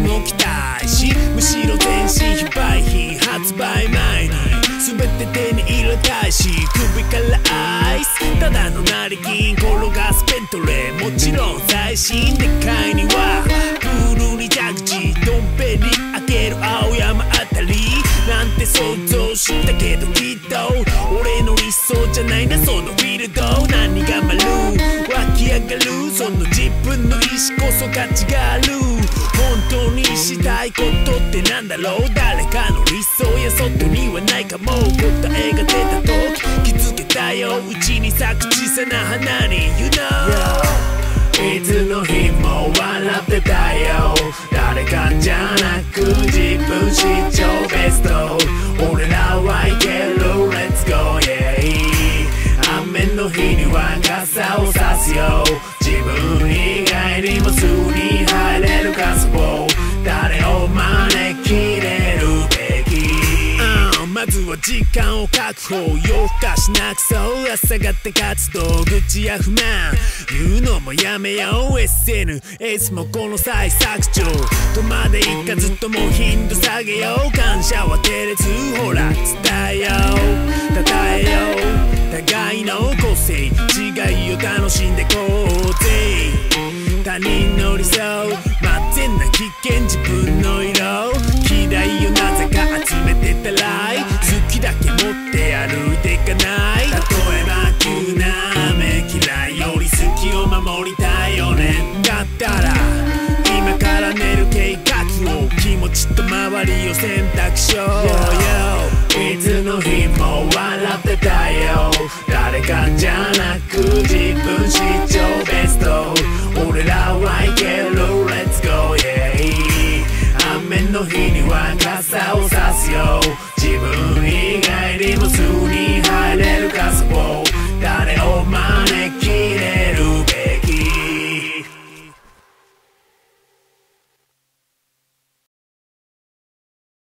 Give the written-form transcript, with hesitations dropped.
も期待し、むしろ全身非売品発売前に全て手に入れたいし、首からアイスただの成金転がすペントレー、もちろん最新でかいにはプールに蛇口ドンペリ開ける青山あたりなんて想像したけど、きっと俺の理想じゃないなそのフィールド。何が丸湧き上がるその自分の意志こそ価値がある。本当にしたいことってなんだろう。誰かの理想や外にはないかも。答えが出た時気づけたよ、うちに咲く小さな花に You know、いつの日も笑ってたよ。誰かじゃなく自分史上ベスト。俺らはいける Let's go yeah。 雨の日には傘を差すよ。自分以外にもすぐに入れる傘を誰を招き入れるべき。まずは時間を確保、夜更かしなくそう朝方活動、愚痴や不満言うのもやめよう。 SNS もこの際削除とまでいっか、ずっともう頻度下げよう。感謝は照れずほら伝えよう、たたえよう互いの個性違いを楽しんでこうぜ。他人の理想真全な危険自分の色嫌いをなぜか集めてたらい好きだけ持って歩いていかない。例えば急な雨嫌いより好きを守りたいよね。だったら今から寝る計画を気持ちと周りを選択しよう。いつの日も笑ってたよ。誰かじゃなく自分史上ベスト。俺らはいける Let's go yeah。 雨の日